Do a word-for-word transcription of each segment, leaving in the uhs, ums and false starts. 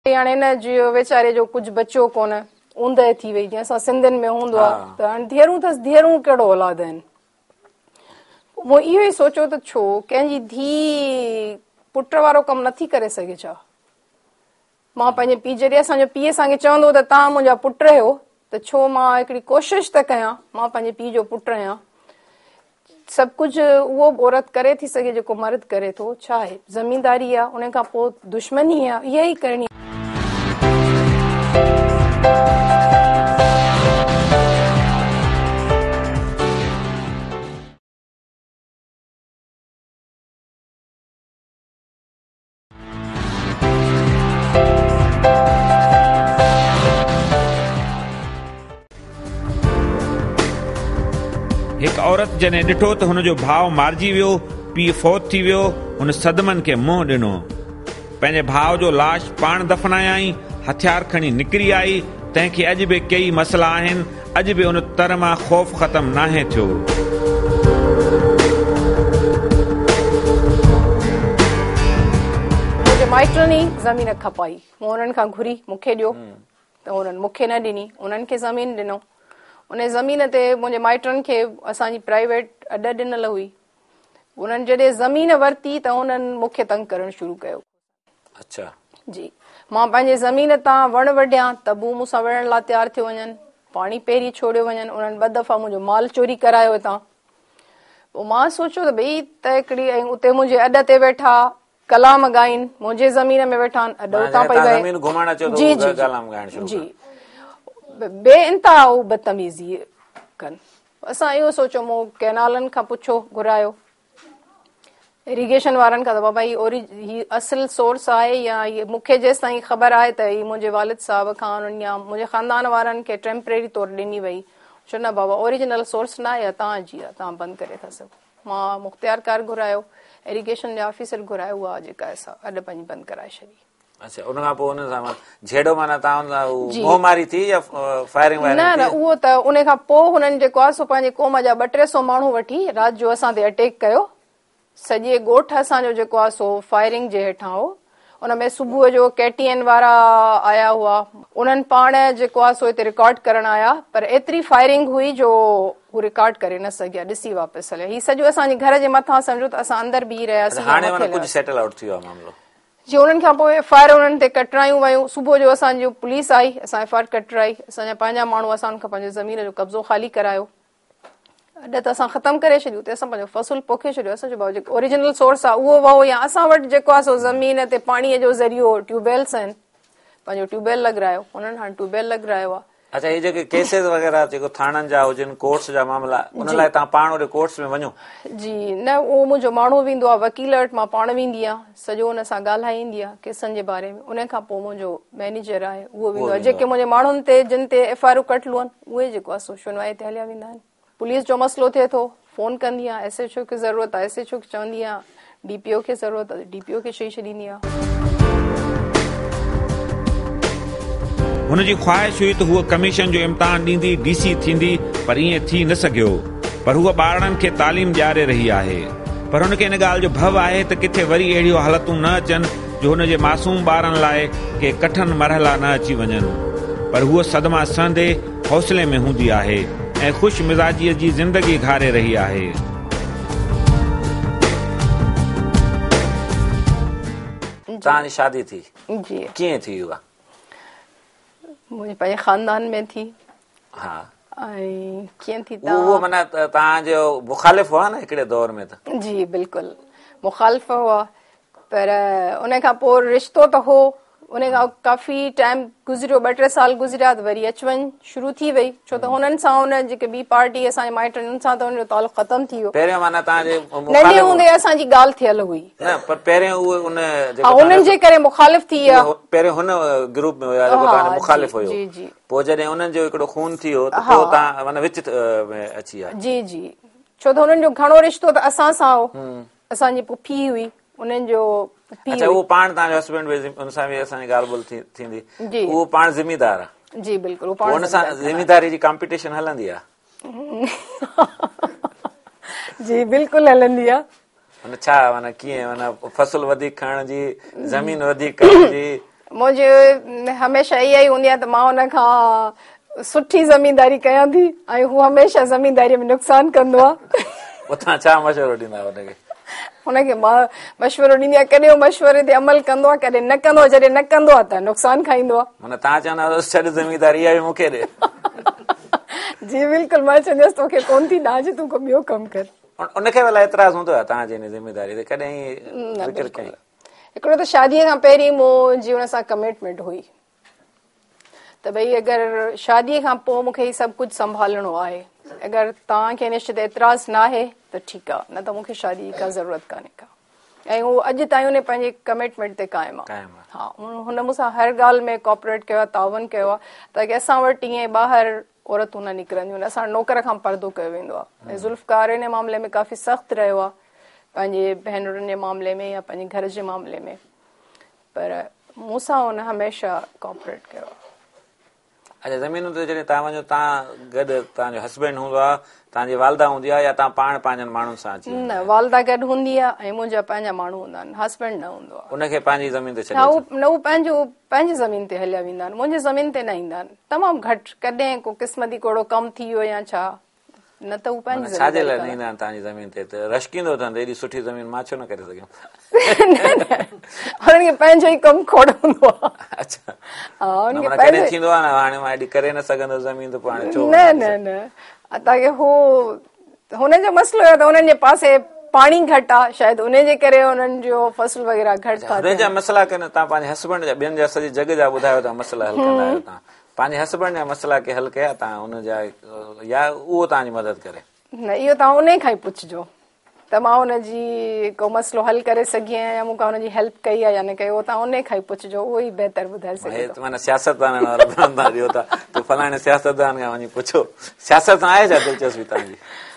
हाणे हिन जो वेचारे जो कुझु बचियो कोन, ऊंद थी वई, जीअं असां सिंधियुनि में हूंदो आहे त हाणे धीअरूं अथसि, धीअरूं कहिड़ो औलाद आहिनि। मूं इहो ई सोचियो त छो कंहिंजी धीउ पुट वारो कमु नथी करे सघे छा। मां पंहिंजे पीउ, जॾहिं असांजो पीउ असांखे चवंदो त तव्हां मुंहिंजा पुट आहियो, त छो मां हिकिड़ी कोशिशि त कयां, मां पंहिंजे पीउ जो पुटु आहियां। सभु कुझु उहो औरत करे थी सघे जेको मर्द करे थो, छा आहे ज़मीनदारी आहे, उन खां पोइ दुश्मनी आहे, इहा ई करणी। हिकु औरत जॾहिं ॾिठो त हुनजो भाउ मारिजी वियो, पीउ फौत थी वियो, हुन सदमनि खे मुंहुं ॾिनो, पंहिंजे भाउ जो लाश पाण दफ़नायाई, हथियार खणी निकिरी आई। तंहिंखे अॼु बि कई मसइला आहिनि, अॼु बि उन तर मां ख़ौफ़ ख़तमु नाहे थियो। माइटनि ज़मीन खपाई, मूं हुननि खां घुरी मूंखे ॾियो, त हुननि मूंखे न ॾिनी, उन्हनि खे ज़मीन ॾिनो। उन ज़मीन ते मुंहिंजे माइटनि खे असांजी प्राइवेट अॾ ॾिनल हुई। उन्हनि जॾहिं ज़मीन वरिती त उन्हनि मूंखे तंग करणु शुरू कयो। अच्छा जी, मां पंहिंजे ज़मीन तां वण वढियां त बू मूंसां विढ़ण लाइ तयारु थियो वञनि, पाणी पहिरीं छोड़ियो वञनि, उन्हनि ॿ दफ़ा मुंहिंजो माल चोरी करायो हितां। पोइ मां सोचियो त भई त हिकिड़ी ऐं उते मुंहिंजे अॾ ते वेठा कलाम ॻाइनि, मुंहिंजे ज़मीन में वेठा आहिनि, अॾ उतां पई वहे। जी जी जी, बे इंतिहा बदतमीज़ी कनि। असां इहो सोचियो, मूं कैनालनि खां पुछो, घुरायो इरिगेशन वारनि खां, त बाबा ही ओरि ही असुल सोर्स आहे या ये मूंखे जेसि ताईं ख़बर आहे त ही मुंहिंजे वालिद साहब खां उन्हनि या मुंहिंजे ख़ानदान वारनि खे टेम्परेरी तौर ॾिनी वई। चयो न बाबा ओरिजिनल सोर्स न आहे, तव्हांजी आहे, तव्हां बंदि करे था सघो। मां मुख़्तियारकार घुरायो, इरिगेशन जा ऑफिसर घुरायो, उहा जेका असां अॼु पंहिंजी बंदि कराए छॾी। अच्छा, उन खां पोइ उन सां झेड़ो माना तव्हां मोहमारी थी या फायरिंग वायरिंग? न न, उहो त उन खां पोइ हुननि जेको आहे सो पंहिंजे क़ौम जा ॿ टे सौ माण्हू वठी राति जो असां ते अटैक कयो। सॼे ॻोठ असांजो जेको आहे सो फायरिंग जे हेठां हो। उनमें सुबुह जो कैटीएन वारा आया हुआ, उन्हनि पाण जेको आहे सो हिते रिकॉर्ड करण आया, पर एतिरी फायरिंग हुई जो हू रिकॉर्ड करे न सघिया, ॾिसी वापसि हलिया। ही सॼो असांजे घर जे मथां सम्झो त असां अंदरि बीह रहियासीं। जी, उन्हनि खां पोइ एफ आई आर उन्हनि ते कटरायूं वयूं। सुबुह जो असांजी पुलिस आई, असां एफ आई आर कटराई, असांजा पंहिंजा माण्हू असां खां पंहिंजे ज़मीन जो कब्ज़ो ख़ाली करायो। अॼु त असां ख़तमु करे छॾियो, त असां पंहिंजो फसल पोखे छॾियो। असांजो भाउ जेको ओरिजिनल सोर्स आहे उहो वहो, या असां वटि जेको आहे सो ज़मीन ते पाणीअ जो ज़रियो ट्यूबवेल्स आहिनि, पंहिंजो ट्यूबवेल लॻारायो, उन्हनि हाणे ट्यूबवेल लॻारायो आहे। अच्छा, हे जेके केसेस वग़ैरह जेको थाणनि जा हुजनि, कोर्ट्स जा मामला, उन लाइ तव्हां पाण ओॾे कोर्ट्स में वञो? जी न, उहो मुंहिंजो माण्हू वेंदो आहे, वकील वटि मां पाण वेंदी आहियां, सॼो हुन सां ॻाल्हाईंदी आहे केसनि जे बारे में। उन खां पोइ मुंहिंजो मैनेजर आहे, उहो वेंदो आहे। जेके मुंहिंजे माण्हुनि ते जिन ते एफ आई आर कटलियूं आहिनि, उहे जेको आहे सो सुनवाई ते हलिया वेंदा आहिनि। पुलिस जो मसइलो थिए थो, फोन कंदी आहियां, एस एच ओ खे ज़रूरत आहे, एस एच ओ खे चवंदी आहियां, डीपीओ खे ज़रूरत आहे, डीपीओ खे चई छॾींदी आहियां। हुनजी ख़्वाहिश हुई त हूअ कमीशन जो इम्तिहान ॾींदी, डीसी थींदी, पर ईअं थी न सघियो। पर हूअ ॿारनि खे तालीम ॾियारे रही आहे। पर हुनखे इन ॻाल्हि जो भउ आहे त किथे वरी अहिड़ियूं हालतूं न अचनि जो हुनजे मासूम ॿारनि लाइ के कठिन मरहला न अची वञनि। पर हूअ सदमा सहंदे हौसले में हूंदी आहे ऐं ख़ुशि मिज़ाजीअ जी ज़िंदगी घारे रही आहे। तव्हांजी शादी थी? जी। कीअं थी हुआ? मुंहिंजे पंहिंजे ख़ानदान में थी। हा, ऐं कीअं थी? उहो माना तव्हांजो मुखालिफ़ हुआ न हिकिड़े दौर में? त जी बिल्कुलु मुखालिफ़ हुआ, पर उन खां पोइ रिश्तो त हो, उन खां काफ़ी टाइम गुज़रियो, ॿ टे साल गुज़रिया त वरी अच वञ शुरू थी वई, छो त हुननि सां हुन जेके ॿी पार्टी असांजे माइटनि, हुननि सां त हुनजो तालुक़ ख़तमु थी वियो। पहिरियों माना तव्हांजे नंढे हूंदे असांजी ॻाल्हि थियल हुई न, पर पहिरियों उहे उन हुननि जे करे मुखालिफ़ थी विया। पहिरियों हुन ग्रुप में हुया जेको तव्हांजो मुखालिफ़ हुयो। जी जी। पोइ जॾहिं उन्हनि जो हिकिड़ो खून थी वियो त पोइ तव्हां माना विच में अची विया? जी जी, छो त हुननि जो घणो रिश्तो त असां सां हो। असांजी पुफी हुई, उन्हनि जो अच्छा, उहो पाण तव्हांजो हस्बैंड बि, उन सां बि असांजी ॻाल्हि ॿोल थींदी, उहो पाण ज़िम्मेदार आहे? जी बिल्कुलु, उन सां ज़िम्मेदारी जी कॉम्पिटिशन हलंदी आहे? जी बिल्कुलु हलंदी आहे। माना छा, माना कीअं, माना फसल वधीक खणण जी, ज़मीन वधीक करण जी? मुंहिंजी हमेशह इहा ई हूंदी आहे त मां हुन खां सुठी ज़मीनदारी कयां थी ऐं हू हमेशह ज़मीनदारीअ में नुक़सानु कंदो आहे। उतां छा मशवरो ॾींदा हुनखे? हुनखे मां मशवरो ॾींदी आहियां, कॾहिं मशवरे ते अमल कंदो आहे, कॾहिं न कंदो आहे। जॾहिं न कंदो आहे त नुक़सानु खाईंदो आहे। माना तव्हां चवंदा छॾ ज़मीनदारी इहा बि मूंखे ॾे। जी बिल्कुलु, मां चवंदसि तोखे कोन थी ॾाज, तूं को ॿियो कमु कर। उनखे भला एतिराज़ हूंदो आहे तव्हांजी हिन ज़िमेदारी ते? कॾहिं हिकिड़ो त शादीअ खां पहिरीं मुंहिंजी हुन सां कमिटमेंट हुई त भई अगरि शादीअ खां पोइ मूंखे हीउ सभु कुझु संभालणो आहे, अगरि तव्हांखे निश्चित एतिराज़ न आहे त ठीकु आहे, न त मूंखे शादी जी का ज़रूरत कान्हे का। ऐं हू अॼु ताईं हुन पंहिंजे कमिटमेंट ते क़ाइमु आहे। हा, हुन मूंसां हर ॻाल्हि में कोऑपरेट कयो आहे, तावन कयो आहे, ताकी असां वटि ईअं ॿाहिरि औरतूं न निकिरंदियूं आहिनि, असां नौकर खां पर्दो कयो वेंदो आहे। ऐं ज़ुल्फ़कार इन मामले में काफ़ी सख़्तु रहियो आहे, पंहिंजे भेनरुनि जे मामले में या पंहिंजे घर जे मामले में, पर मूंसां हुन हमेशह कोऑपरेट कयो आहे। अच्छा, ज़मीनूं ते जॾहिं तव्हां वञो, तव्हां गॾु तव्हांजो हस्बैंड हूंदो आहे, तव्हांजी वालदा हूंदी आहे, या तव्हां पाण पंहिंजनि माण्हुनि सां अची? न, वालदा गॾु हूंदी आहे ऐं मुंहिंजा पंहिंजा माण्हू हूंदा आहिनि, हस्बैंड न हूंदो आहे। उनखे पंहिंजी ज़मीन ते न, हू न हू पंहिंजो पंहिंजी ज़मीन ते हलिया वेंदा आहिनि, मुंहिंजी ज़मीन ते न ईंदा आहिनि, तमामु घटि, कॾहिं को क़िस्मती कोड़ो कमु थी वियो या छा, न त हू पंहिंजी छाजे लाइ न ईंदा आहिनि तव्हांजी ज़मीन ते? त रशकींदो अथनि, एॾी सुठी ज़मीन मां छो न करे सघियुमि? हुननि खे पंहिंजो ई कमु खोड़ हूंदो आहे। अच्छा, कॾहिं थींदो आहे न हाणे मां एॾी करे न सघंदो ज़मीन त पोइ हाणे छो? न न न, तव्हांखे हू हुनजो मसइलो आहे त हुननि जे पासे पाणी घटि आहे, शायदि उन जे करे हुननि जो फसल वग़ैरह घटि था। हुननि जा मसइला कनि, तव्हां पंहिंजे हस्बैंड जा, ॿियनि जा सॼी जग जा ॿुधायो था मसइला हल कंदा आहियो तव्हां, पंहिंजे हस्बैंड जा मसइला के हल कया तव्हां हुनजा, या उहो तव्हांजी मदद करे? न, इहो तव्हां उन खां ई पुछिजो त मां हुनजी को मसइलो हल करे सघी आहियां या मूंखां हुनजी हेल्प कई आहे या न कई, उहो तव्हां उन खां ई पुछिजो, उहो ई बहितर ॿुधाए सघे थो। माना सियासतदान ॾियो था त फलाणे सियासतदान खां वञी पुछो, सियासत आहे छा दिलचस्पी तव्हांजी?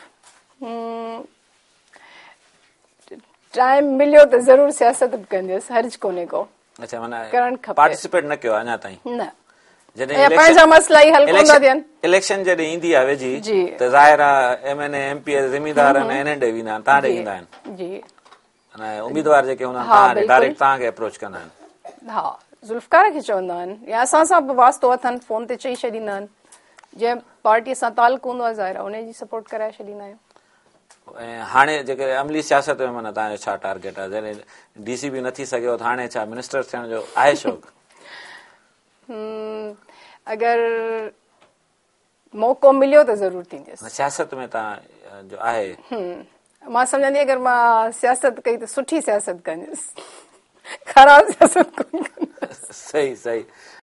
टाइम मिलियो त ज़रूर सियासत बि कंदसि, हर्ज कोन्हे को। अच्छा, माना करणु खपे। पार्टिसिपेट न कयो अञा ताईं? न, जॾहिं पंहिंजा मसइला ई हल कोन था थियनि। इलेक्शन जॾहिं ईंदी आहे वेझी त ज़ाहिर आहे M N A M P ज़मीनदार आहिनि, एन ॾे वेंदा आहिनि, तव्हां ॾे ईंदा आहिनि जी, उम्मीदवार जेके हूंदा आहिनि डायरेक्ट तव्हांखे अप्रोच कंदा आहिनि? हा, ज़ुल्फ़कार खे चवंदा आहिनि या असां सां बि वास्तो अथनि, फोन ते चई छॾींदा आहिनि, जंहिं पार्टीअ सां ताल्लुक़ हूंदो आहे ज़ाहिर उन जी सपोर्ट कराए छॾींदा आहियूं। ऐं हाणे जेके अमली सियासत में माना तव्हांजो छा टारगेट आहे? जॾहिं डी सी बी न थी सघियो त हाणे छा मिनिस्टर थियण जो आहे शौक़ु? अगरि मौक़ो मिलियो त ज़रूर थींदसि। सियासत में तव्हां जो आहे? मां सम्झंदी अगरि मां सियासत कई त सुठी सियासत कंदसि, ख़राब सियासत कोन कंदसि। सही सही।